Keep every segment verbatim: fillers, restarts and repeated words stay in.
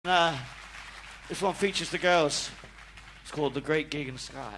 Uh, this one features the girls. It's called The Great Gig in the Sky.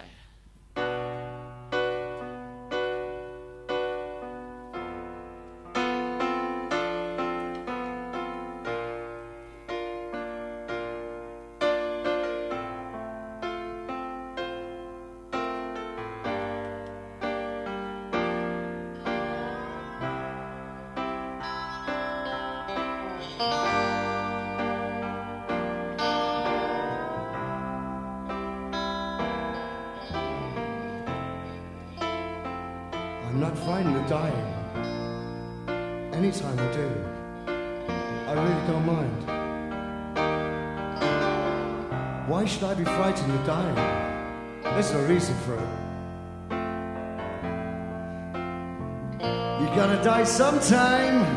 I'm not frightened of dying. Anytime I do, I really don't mind. Why should I be frightened of dying? There's no reason for it. You gotta die sometime.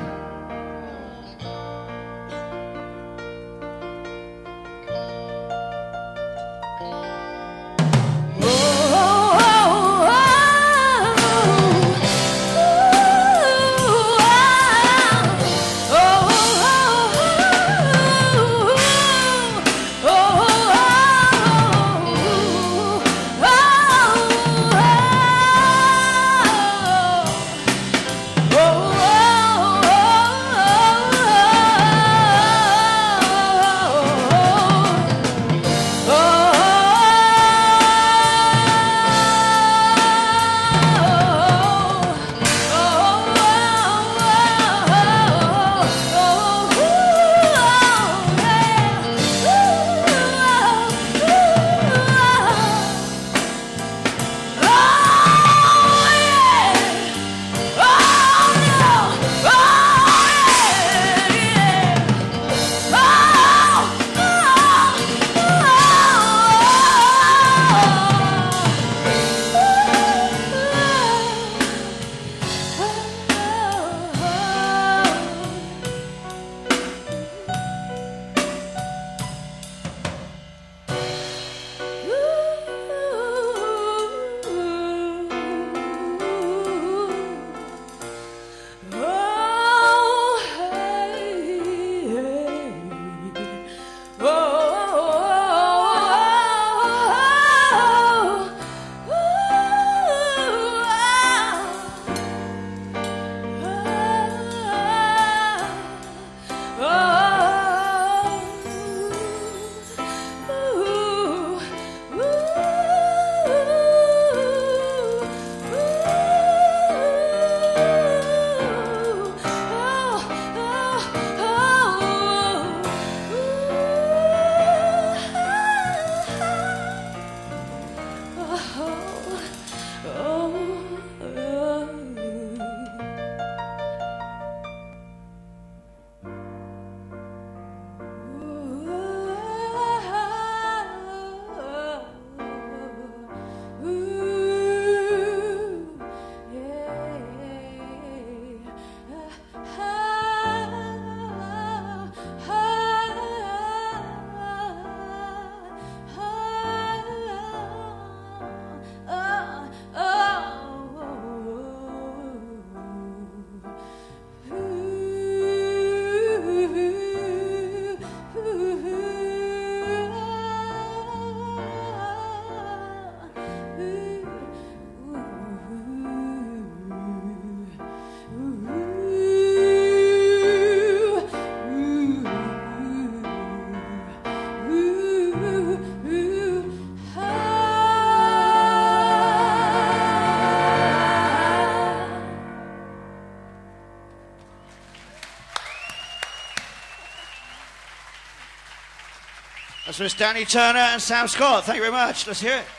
That's Miss Danny Turner and Sam Scott. Thank you very much. Let's hear it.